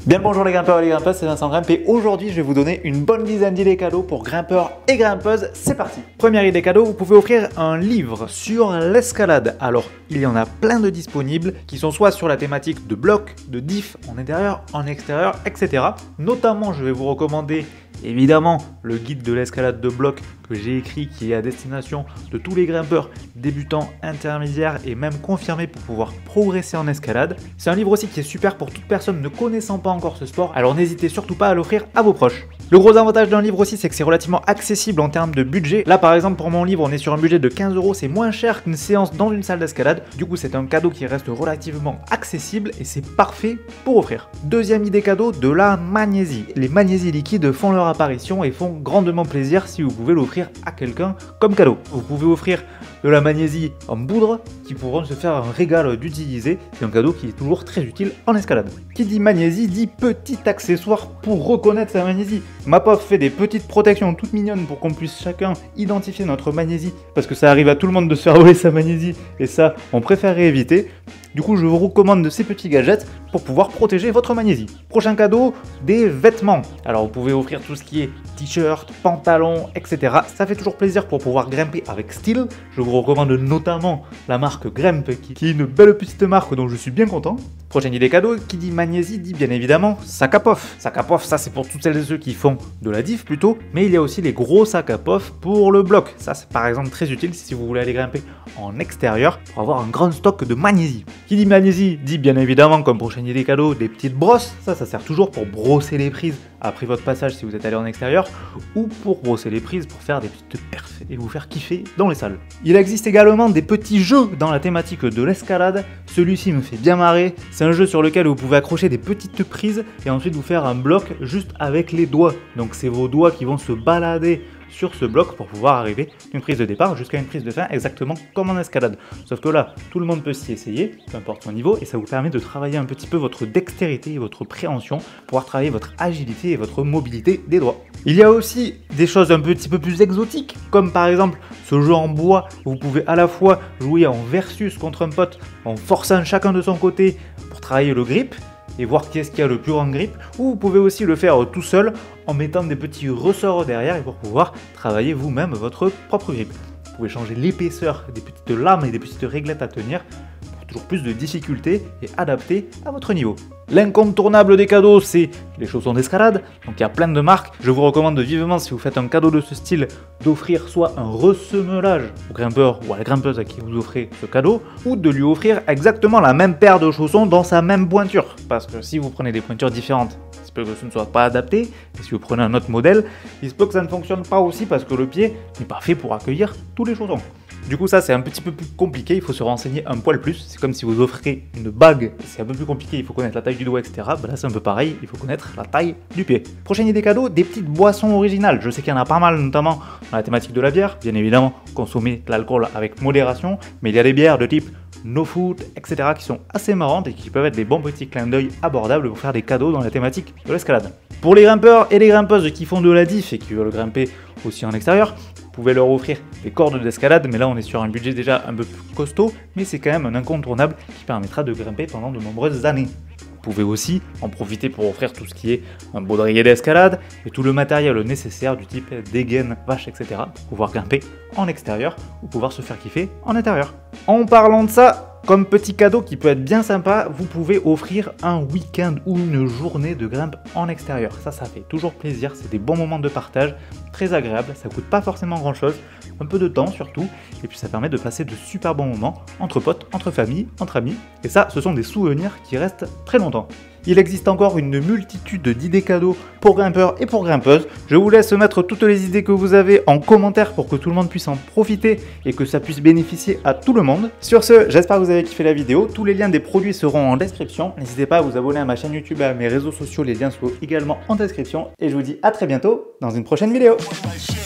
Bien le bonjour les grimpeurs et les grimpeuses, c'est Vincent Grimpe et aujourd'hui je vais vous donner une bonne dizaine d'idées cadeaux pour grimpeurs et grimpeuses. C'est parti. Première idée cadeau, vous pouvez offrir un livre sur l'escalade. Alors il y en a plein de disponibles qui sont soit sur la thématique de blocs, de diff en intérieur, en extérieur, etc. Notamment je vais vous recommander évidemment le guide de l'escalade de blocs que j'ai écrit qui est à destination de tous les grimpeurs débutants, intermédiaires et même confirmés pour pouvoir progresser en escalade. C'est un livre aussi qui est super pour toute personne ne connaissant pas encore ce sport, alors n'hésitez surtout pas à l'offrir à vos proches. Le gros avantage d'un livre aussi, c'est que c'est relativement accessible en termes de budget. Là par exemple pour mon livre on est sur un budget de 15 €, c'est moins cher qu'une séance dans une salle d'escalade. Du coup c'est un cadeau qui reste relativement accessible et c'est parfait pour offrir. Deuxième idée cadeau, de la magnésie. Les magnésies liquides font leur apparition et font grandement plaisir si vous pouvez l'offrir à quelqu'un comme cadeau. Vous pouvez offrir de la magnésie en poudre qui pourront se faire un régal d'utiliser. C'est un cadeau qui est toujours très utile en escalade. Qui dit magnésie dit petit accessoire pour reconnaître sa magnésie. Mapov fait des petites protections toutes mignonnes pour qu'on puisse chacun identifier notre magnésie parce que ça arrive à tout le monde de se faire voler sa magnésie et ça on préférerait éviter. Du coup, je vous recommande de ces petits gadgets pour pouvoir protéger votre magnésie. Prochain cadeau, des vêtements. Alors, vous pouvez offrir tout ce qui est t-shirt, pantalon, etc. Ça fait toujours plaisir pour pouvoir grimper avec style. Je vous recommande notamment la marque Grimpe, qui est une belle petite marque dont je suis bien content. Prochaine idée cadeau, qui dit magnésie dit bien évidemment sac à pof. Sac à pof, ça c'est pour toutes celles et ceux qui font de la diff plutôt, mais il y a aussi les gros sacs à pof pour le bloc. Ça c'est par exemple très utile si vous voulez aller grimper en extérieur pour avoir un grand stock de magnésie. Qui dit magnésie dit bien évidemment comme prochaine idée cadeau des petites brosses. Ça sert toujours pour brosser les prises après votre passage si vous êtes allé en extérieur ou pour brosser les prises pour faire des petites perfs et vous faire kiffer dans les salles. Il existe également des petits jeux dans la thématique de l'escalade. Celui-ci me fait bien marrer. C'est un jeu sur lequel vous pouvez accrocher des petites prises et ensuite vous faire un bloc juste avec les doigts. Donc c'est vos doigts qui vont se balader sur ce bloc pour pouvoir arriver d'une prise de départ jusqu'à une prise de fin exactement comme en escalade. Sauf que là, tout le monde peut s'y essayer, peu importe son niveau, et ça vous permet de travailler un petit peu votre dextérité et votre préhension pour pouvoir travailler votre agilité et votre mobilité des doigts. Il y a aussi des choses un petit peu plus exotiques, comme par exemple ce jeu en bois où vous pouvez à la fois jouer en versus contre un pote en forçant chacun de son côté pour travailler le grip et voir qui est-ce qui a le plus grand grip, ou vous pouvez aussi le faire tout seul en mettant des petits ressorts derrière et pour pouvoir travailler vous-même votre propre grip. Vous pouvez changer l'épaisseur des petites lames et des petites réglettes à tenir pour toujours plus de difficulté et adapté à votre niveau. L'incontournable des cadeaux, c'est les chaussons d'escalade. Donc il y a plein de marques. Je vous recommande vivement, si vous faites un cadeau de ce style, d'offrir soit un ressemelage au grimpeur ou à la grimpeuse à qui vous offrez ce cadeau, ou de lui offrir exactement la même paire de chaussons dans sa même pointure. Parce que si vous prenez des pointures différentes, il se peut que ce ne soit pas adapté. Et si vous prenez un autre modèle, il se peut que ça ne fonctionne pas aussi parce que le pied n'est pas fait pour accueillir tous les chaussons. Du coup ça c'est un petit peu plus compliqué, il faut se renseigner un poil plus. C'est comme si vous offrez une bague, c'est un peu plus compliqué, il faut connaître la taille du doigt, etc. Ben là c'est un peu pareil, il faut connaître la taille du pied. Prochaine idée cadeau, des petites boissons originales. Je sais qu'il y en a pas mal, notamment dans la thématique de la bière. Bien évidemment, consommez de l'alcool avec modération, mais il y a des bières de type no food, etc. qui sont assez marrantes et qui peuvent être des bons petits clins d'œil abordables pour faire des cadeaux dans la thématique de l'escalade. Pour les grimpeurs et les grimpeuses qui font de la diff et qui veulent grimper aussi en extérieur, vous pouvez leur offrir des cordes d'escalade, mais là on est sur un budget déjà un peu plus costaud, mais c'est quand même un incontournable qui permettra de grimper pendant de nombreuses années. Vous pouvez aussi en profiter pour offrir tout ce qui est un baudrier d'escalade et tout le matériel nécessaire du type dégaine, vache, etc. pour pouvoir grimper en extérieur ou pouvoir se faire kiffer en intérieur. En parlant de ça, comme petit cadeau qui peut être bien sympa, vous pouvez offrir un week-end ou une journée de grimpe en extérieur. Ça fait toujours plaisir, c'est des bons moments de partage, très agréable, ça coûte pas forcément grand chose, un peu de temps surtout, et puis ça permet de passer de super bons moments entre potes, entre familles, entre amis, et ça, ce sont des souvenirs qui restent très longtemps. Il existe encore une multitude d'idées cadeaux pour grimpeurs et pour grimpeuses. Je vous laisse mettre toutes les idées que vous avez en commentaire pour que tout le monde puisse en profiter et que ça puisse bénéficier à tout le monde. Sur ce, j'espère que vous avez kiffé la vidéo. Tous les liens des produits seront en description. N'hésitez pas à vous abonner à ma chaîne YouTube et à mes réseaux sociaux. Les liens sont également en description. Et je vous dis à très bientôt dans une prochaine vidéo.